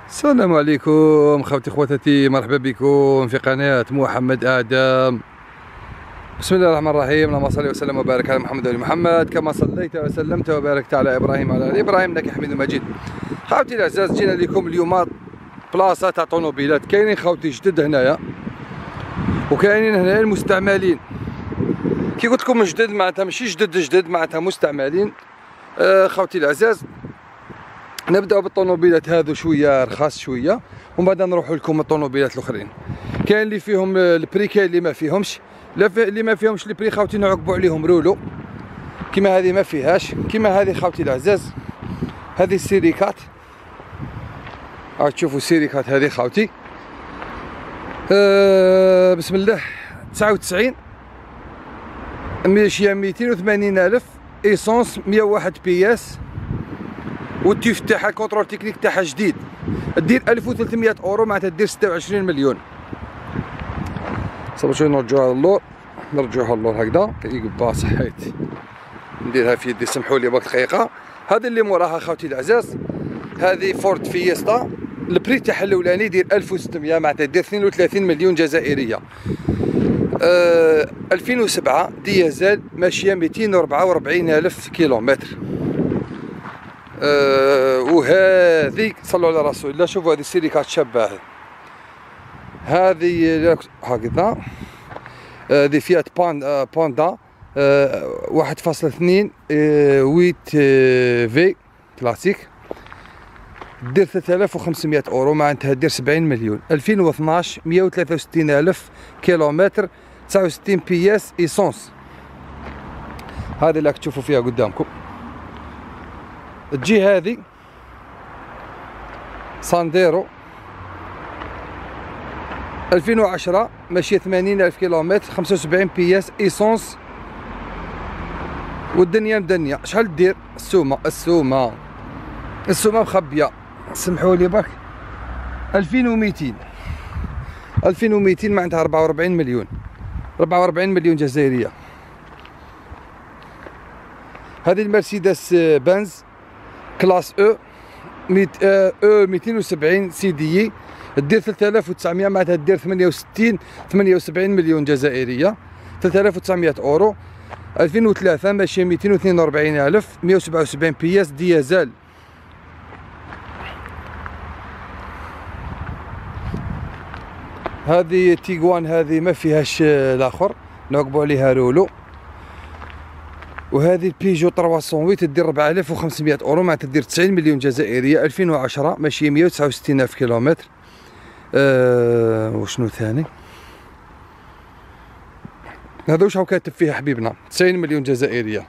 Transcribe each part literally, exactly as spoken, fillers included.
السلام عليكم خوتي خواتاتي، مرحبا بكم في قناة محمد آدم. بسم الله الرحمن الرحيم. اللهم صل وسلم وبارك على محمد وآل محمد كما صليت وسلمت وباركت على إبراهيم وعلى آل إبراهيم إنك حميد مجيد. خوتي الأعزاء، جينا لكم اليوم بلاصة تاع طونوبيلات. كاينين خوتي جدد هنايا وكاينين هنايا المستعملين. كي قلت لكم جدد معناتها ماشي جدد جدد، معناتها مستعملين. آه خوتي الأعزاء، نبداو بالطونوبيلات هذو شويه رخاص شويه، ومن بعد نروحوا لكم الطونوبيلات الاخرين. كاين اللي فيهم البري، كاين اللي ما فيهمش. اللي ما فيهمش البري خوتي نعقبوا عليهم رولو، كيما هذه ما فيهاش. كيما هذه خوتي العزاز، هذه السيريكات، راك تشوفوا السيريكات هذه خوتي. أه بسم الله، تسعة وتسعين ماشيه مئتين وثمانين الف، ايسونس مئة وواحد بياس، والتيف تاعها الكونترول تكنيك تاعها جديد، دير ألف وثلاثمئة اورو، معناتها دير ستة وعشرين مليون. صافي شويه نرجعوها للور، نرجعوها للور هكذا يقبا صحيت، نديرها في يدي سمحوا لي برك دقيقه. هذه اللي موراها خوتي العزاز، هذه فورد فيستا، البري تاعها الاولاني يدير ألف وستمئة، معناتها دير اثنين وثلاثين مليون جزائريه. أه ألفين وسبعة ديزل، ماشيه مئتين وأربعة وأربعين ألف كيلومتر. أه وهذه صلوا على رسول الله، شوفوا هذه السيريكات شابه، هذه هكذا. هذه فيات بان باندا أه واحد فاصلة اثنين ويت في كلاسيك، دير ثلاثة آلاف وخمسمئة اورو، معناتها دير سبعين مليون. ألفين واثناش مئة وثلاثة وستين ألف كيلومتر، تسعة وستين بياس ايسونس. هذه اللي تشوفوا فيها قدامكم. تجي هذه سانديرو ألفين وعشرة، ماشيه ثمانين ألف كيلومتر، خمسة وسبعين بياس ايسونس، والدنيا مدنيه. شحال دير السومه؟ السومه السومه مخبيه، سمحوا لي برك، ألفين ومئتين ألفين ومئتين، معناتها أربعة وأربعين مليون، أربعة وأربعين مليون جزائريه. هذه المرسيدس بنز كلاس او او مئتين وسبعين سي دي، دير ثلاثة آلاف وتسعمئة، معناتها دير ثمانية وستين ثمانية وسبعين مليون جزائريه، ثلاثة آلاف وتسعمئة اورو. ألفين وثلاثة ماشيه مئتين واثنين وأربعين ألف، مئة وسبعة وسبعين بياس ديزل. هذه تيغوان، هذه ما فيهاش الاخر، نعقبوا عليها رولو. وهذه البيجو ثلاثمئة وثمانية تدير أربعة آلاف وخمسمئة اورو، معناتها تدير تسعين مليون جزائريه. ألفين وعشرة ماشيه مئة وتسعة وستين ألف كيلومتر. أه وشنو ثاني؟ هذا واش هو كاتب فيها حبيبنا، تسعين مليون جزائريه.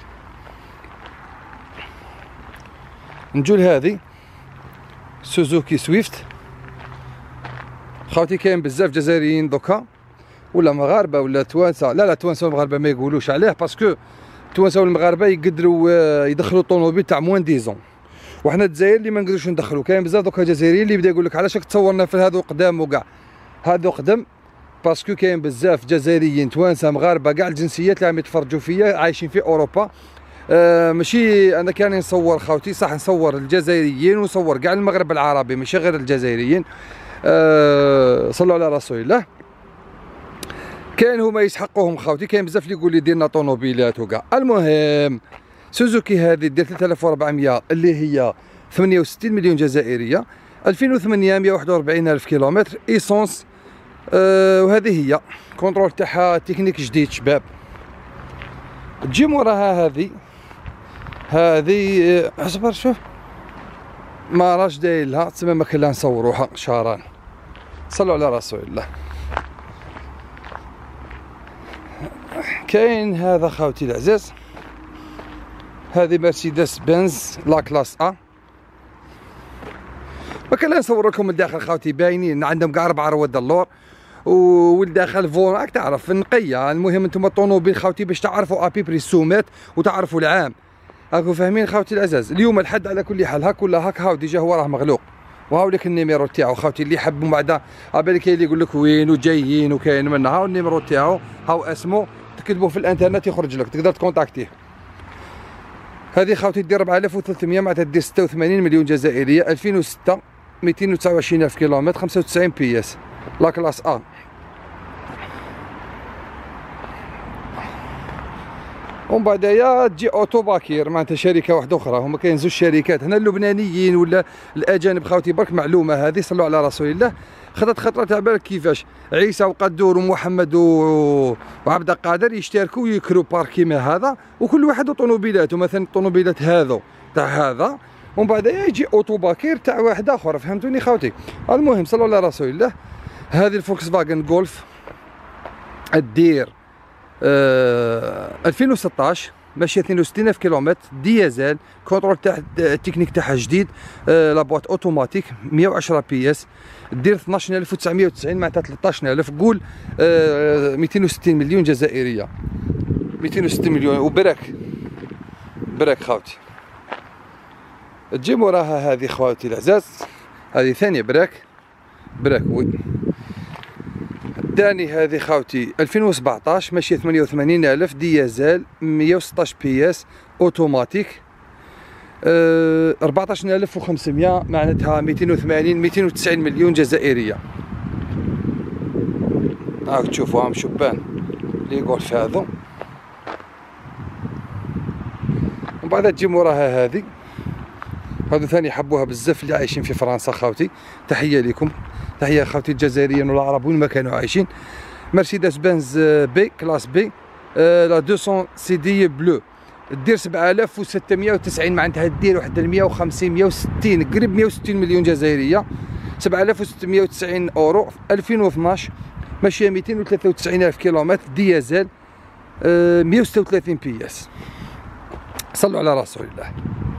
نجول هذه سوزوكي سويفت خاوتي. كاين بزاف جزائريين دوكا، ولا مغاربه ولا توانسه، لا لا توانسه والمغاربه ما يقولوش عليه، باسكو التوانسه والمغاربه يقدروا يدخلوا طونوبيل تاع موان ديزون، وحنا الجزائر اللي ما نقدروش ندخلوا. كاين بزاف دوكا جزائريين اللي بدا يقول لك علاش راك تصورنا في هذو قدام وكاع، هذو قدم باسكو كاين بزاف جزائريين توانسه مغاربه كاع الجنسيات اللي عم يتفرجوا فيا عايشين في اوروبا. آه ماشي انا كان نصور خاوتي، صح نصور الجزائريين ونصور كاع المغرب العربي ماشي غير الجزائريين. آه صلوا على رسول الله. كاين هما يسحقوهم خاوتي، كاين بزاف اللي يقول لي ديرنا طونوبيلات وكاع. المهم سوزوكي هذه دير ثلاثة آلاف وأربعمئة اللي هي ثمانية وستين مليون جزائريه. ألفين وثمانية مئة وواحد وأربعين ألف كيلومتر ايسونس. أه وهذه هي كونترول تاعها تكنيك جديد شباب. تجي موراها هذه هذه اصبر شوف، ما راش داير لها تسمى ما كنا نصوروها شاران. صلوا على رسول الله. كاين هذا خاوتي العزاز، هذه مرسيدس بنز لا كلاس ا، ما كان نصور لكم الداخل خاوتي باينين، عندهم كاع اربع رواد اللور والداخل فون راك تعرف نقيه. المهم انتم الطونوبيل خاوتي باش تعرفوا ابي بري السومات وتعرفوا العام، راكم فاهمين خاوتي العزاز. اليوم الحد على كل حال هاك ولا هاك، هاو ديجا هو راه مغلوق، وهاو لك النيميرو تاعو خاوتي اللي يحبوا بعدا عبالك. كاين اللي يقول لك وين وجايين وكاين منها، هاو النيميرو تاعو، هاو اسمه، تكتبوه في الانترنت يخرج لك، تقدر تكونتاكتيه. هذه خاوتي دير أربعة آلاف وثلاثمئة، معناتها دير ستة وثمانين مليون جزائريه. ألفين وستة مئتين وتسعة وعشرين ألف كيلومتر، خمسة وتسعين بي اس، لا كلاس ا. ومن بعدايا تجي اوتو باكير معناتها شركه واحده اخرى. هما كاين زوج شركات هنا، اللبنانيين ولا الاجانب خاوتي برك معلومه هذه، صلوا على رسول الله. خذت خطره تاع بالك كيفاش عيسى وقدور ومحمد و... وعبد القادر يشتركوا ويكروا باركيمه هذا، وكل واحد وطوموبيلاته، مثلا الطوموبيلات هذو تاع هذا، ومن بعد يجي اوتو باكير تاع واحد اخر. فهمتوني خاوتي؟ المهم صلوا على رسول الله. هذه الفولكس فاجن جولف الدير آه ألفين وستطاش، ماشيه اثنين وستين ألف كيلومتر، ديزل، كونترول تاع التكنيك تاعها جديد، آه لابواط اوتوماتيك، مئة وعشرة بي اس، دير اثناش ألف وتسعمئة وتسعين معناتها ثلاثطاش ألف، قول آه مئتين وستين مليون جزائريه، مئتين وستين مليون وبرك برك خاوتي. تجي موراها هذه خواتي العزاز، هذه ثانيه برك برك وي. الثاني هذه خاوتي ألفين وسبعطاش، ماشيه ثمانية وثمانين ألف، ديزل، مئة وستطاش بي اس، اوتوماتيك، أه أربعطاش ألف وخمسمئة معناتها مئتين وثمانين مئتين وتسعين مليون جزائريه. هاك تشوفوا هم شبان لي غولف هذو. ومن بعد تجي موراها هذه، هذو ثاني حبوها بزاف اللي عايشين في فرنسا خاوتي، تحيه لكم، تحيه خاوتي الجزائريين والعرب وين ما كانوا عايشين. مرسيدس بنز بي كلاس بي، آه لا مئتين سي دي بلو، دير سبعة آلاف وستمئة وتسعين معناتها دير واحد مئة وخمسين مئة وستين قريب مئة وستين مليون جزائريه، سبعة آلاف وستمئة وتسعين اورو. ألفين واثناش ماشيه مئتين وثلاثة وتسعين ألف كيلومتر، ديزل، آه مئة وستة وثلاثين بي اس. صلوا على رسول الله.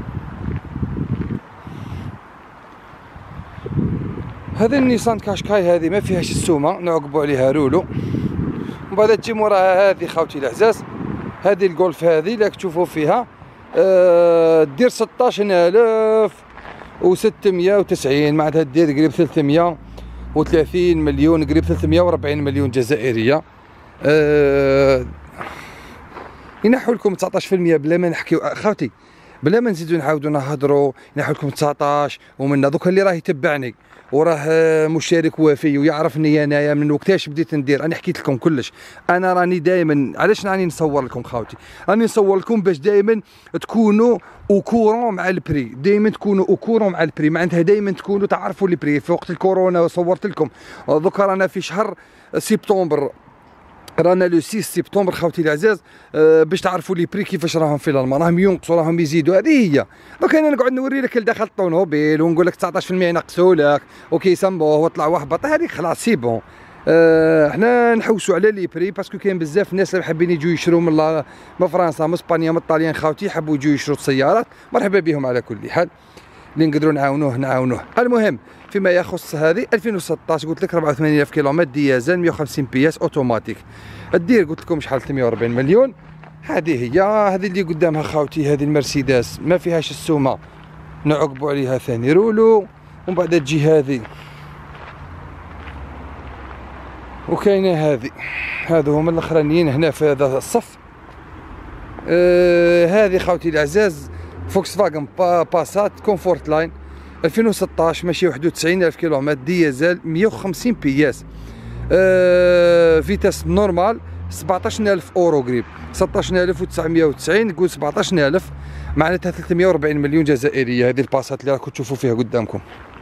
هذه النيسان كاشكاي هذه ما فيهاش السومه، نعقبوا عليها رولو. ومن بعد تجي موراها هذه خاوتي العزاز، هذه الجولف هذه اللي تشوفوا فيها آه دير ستطاش ألف وستمئة وتسعين معناتها دير قريب ثلاثمئة وثلاثين مليون، قريب ثلاثمئة وأربعين مليون جزائريه. آه ينحوا لكم تسعطاش بالمئة بلا ما نحكيو خاوتي، بلا ما نزيدو نعاودو نهضروا، ينحوا لكم تسعطاش. ومن دوك اللي راه يتبعني وراه مشارك وفي ويعرفني انايا من وقتاش بديت ندير، انا حكيت لكم كلش. انا راني دائما علاش راني نصور لكم خاوتي، راني نصور لكم باش دائما تكونوا اوكورون مع البري، دائما تكونوا اوكورون مع البري، معناتها دائما تكونوا تعرفوا البري. في وقت الكورونا صورت لكم، دوكا رانا في شهر سبتمبر، رانا لو ستة سبتمبر خاوتي العزاز، أه باش تعرفوا لي بري كيفاش راهم في الالمان، راهم ينقصوا راهم يزيدوا. هذه هي دوك انا نقعد نوري لك لداخل الطوموبيل ونقول لك تسعطاش بالمئة ينقصوا لك وكيسموه وطلع وهبط، هذيك خلاص سي بون. أه حنا نحوسوا على لي بري باسكو كاين بزاف الناس اللي حابين يجوا يشروا من من فرنسا من اسبانيا من الطاليان خاوتي، يحبوا يجوا يشروا السيارات، مرحبا بهم على كل حال، اللي نقدروا نعاونوه نعاونوه. المهم فيما يخص هذه ألفين وستطاش قلت لك أربعة وثمانين ألف كيلومتر، ديزل، مئة وخمسين بي اس، اوتوماتيك، الدير قلت لكم شحال ثلاثمئة وأربعين مليون. هذه هي هذه اللي قدامها خاوتي، هذه المرسيدس ما فيهاش السومه، نعقبوا عليها ثاني رولو. ومن بعد تجي هذه، وكاينه هذه، هذو هما الاخرانيين هنا في هذا الصف. آه هذه خاوتي الأعزاز فوكس فاجن با باسات كومفورت لاين ألفين وستطاش، ماشي واحد وتسعين ألف كيلومتر، ديزل، مئة وخمسين بي اس، آه فيتاس نورمال، سبعطاش ألف اورو قريب، ستطاش ألف وتسعمئة وتسعين، قول سبعطاش ألف معناتها ثلاثمئة وأربعين مليون جزائريه. هذه الباسات اللي راكم تشوفوا فيها قدامكم،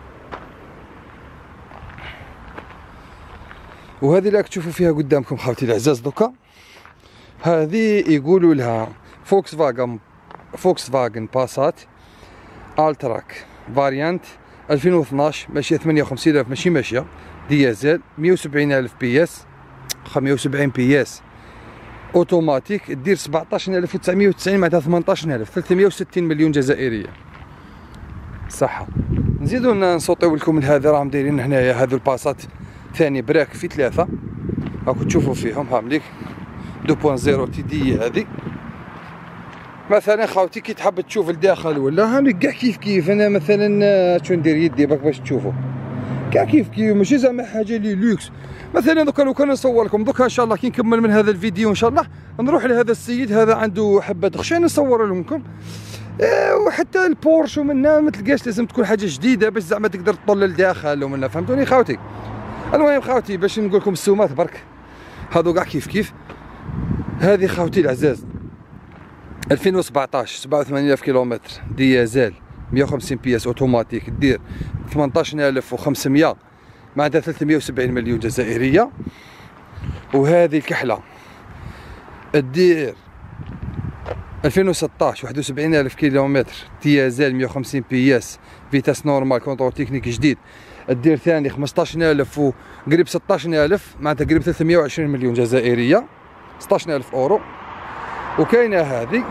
وهذه اللي راكم تشوفوا فيها قدامكم خاوتي الأعزاز دوكا، هذه يقولوا لها فوكس فاجن فوكس فاجن باسات التراك فاريانت ألفين واثناش، ماشيه ثمانية وخمسين ألف، ماشي ماشيه، ديزل، مئة وسبعين ألف بي اس، مئة وسبعين بي اس، اوتوماتيك، دير سبعطاش ألف وتسعمئة وتسعين معناتها ثمنطاش ألف، ثلاثمئة وستين مليون جزائريه. صحه. نزيدو نصوتيو لكم من هذا راهم دايرين هنايا هذو الباسات ثاني براك في ثلاثه، راكم تشوفوا فيهم هامليك اثنين صفر تي دي. هذه مثلا خاوتي كي تحب تشوف الداخل ولا هاني كاع كيف كيف. انا مثلا شو ندير يدي باك باش تشوفوا كاع كيف كيف، ماشي زعما حاجه لي لوكس. مثلا دوكا لو كان نصور لكم دوكا ان شاء الله كي نكمل من هذا الفيديو ان شاء الله نروح لهذا السيد، هذا عنده حبه خشان نصور لكم إيه وحتى البورش ومنها ما تلقاش، لازم تكون حاجه جديده باش زعما تقدر تطل للداخل ومنها، فهمتوني خاوتي. المهم خاوتي باش نقول لكم السومات برك هادو كاع كيف كيف. هذه خاوتي العزاز ألفين وسبعطاش سبعة وثمانين ألف كيلومتر ديازل مية وخمسين بياس اوتوماتيك، دير ثمنطاش ألف وخمسمية معناتها ثلاثمية وسبعين مليون جزائريه. وهذه الكحله الدير ألفين وستطاش واحد وسبعين ألف كيلومتر ديازل مية وخمسين بياس فيتاس نورمال كونترول تكنيك جديد، الدير ثاني خمسطاش ألف وقريب ستطاش ألف معناتها قريب ثلاثمية وعشرين مليون جزائريه، ستطاش ألف اورو. وكاينه هذه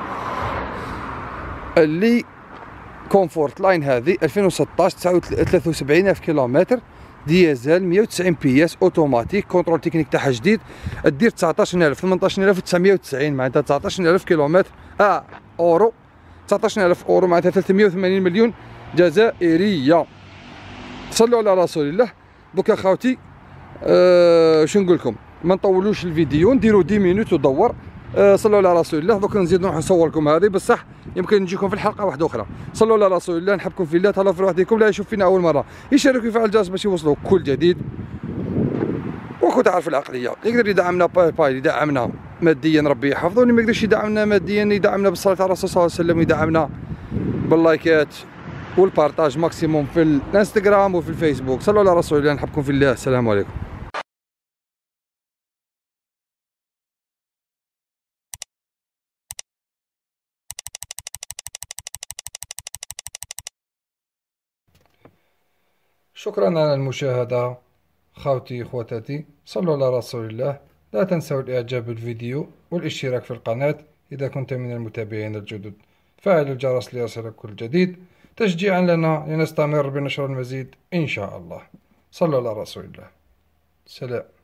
اللي كومفورت لاين، هذه ألفين وستطاش ثلاثة وسبعين ألف كيلومتر ديازل مية وتسعين بياس اوتوماتيك كونترول تكنيك تاعها جديد، الدير تسعطاش ألف ثمنطاش ألف وتسعمية وتسعين معناتها تسعطاش ألف كيلومتر اه اورو، تسعطاش ألف اورو معناتها ثلاثمية وثمانين مليون جزائريه. صلوا على رسول الله. دوكا خاوتي أه شنو نقول لكم، ما نطولوش الفيديو، نديرو عشرة مينوت ودور. أه صلوا على رسول الله. دوكا نزيد نروح نصور لكم هذه، بصح يمكن نجيكم في الحلقه واحده اخرى. صلوا على رسول الله. نحبكم في الله. تهلاو في روحكم. لا يشوف فينا اول مره يشارك ويفعل الجرس باش يوصلوا كل جديد. وكنت عارف العقليه، يقدر يدعمنا باي باي، يدعمنا ماديا ربي يحفظه، واللي ما يقدرش يدعمنا ماديا يدعمنا بالصلاه على الرسول صلى الله عليه وسلم، ويدعمنا باللايكات والبارطاج ماكسيموم في الانستغرام وفي الفيسبوك. صلوا على رسول الله. نحبكم في الله. السلام عليكم. شكرا على المشاهدة خاوتي خواتاتي. صلوا على رسول الله. لا تنسوا الاعجاب بالفيديو والاشتراك في القناة اذا كنت من المتابعين الجدد. فعل الجرس ليصلك كل جديد تشجيعا لنا لنستمر بنشر المزيد ان شاء الله. صلوا على رسول الله. سلام.